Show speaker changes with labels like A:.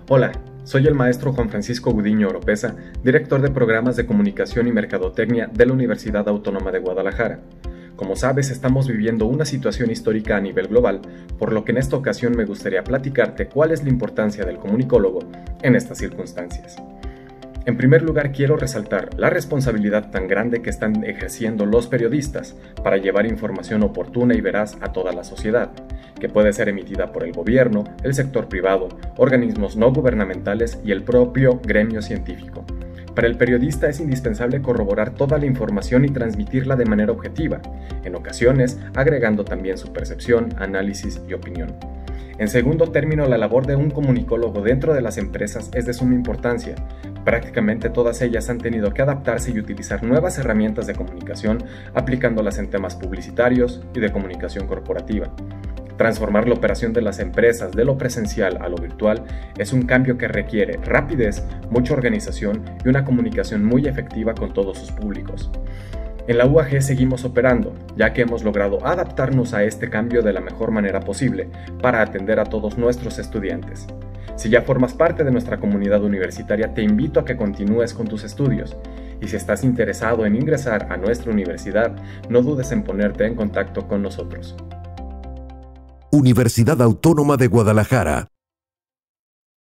A: Hola, soy el maestro Juan Francisco Gudiño Oropesa, director de Programas de Comunicación y Mercadotecnia de la Universidad Autónoma de Guadalajara. Como sabes, estamos viviendo una situación histórica a nivel global, por lo que en esta ocasión me gustaría platicarte cuál es la importancia del comunicólogo en estas circunstancias. En primer lugar, quiero resaltar la responsabilidad tan grande que están ejerciendo los periodistas para llevar información oportuna y veraz a toda la sociedad, que puede ser emitida por el gobierno, el sector privado, organismos no gubernamentales y el propio gremio científico. Para el periodista es indispensable corroborar toda la información y transmitirla de manera objetiva, en ocasiones agregando también su percepción, análisis y opinión. En segundo término, la labor de un comunicólogo dentro de las empresas es de suma importancia. Prácticamente todas ellas han tenido que adaptarse y utilizar nuevas herramientas de comunicación, aplicándolas en temas publicitarios y de comunicación corporativa. Transformar la operación de las empresas de lo presencial a lo virtual es un cambio que requiere rapidez, mucha organización y una comunicación muy efectiva con todos sus públicos. En la UAG seguimos operando, ya que hemos logrado adaptarnos a este cambio de la mejor manera posible para atender a todos nuestros estudiantes. Si ya formas parte de nuestra comunidad universitaria, te invito a que continúes con tus estudios. Y si estás interesado en ingresar a nuestra universidad, no dudes en ponerte en contacto con nosotros.
B: Universidad Autónoma de Guadalajara.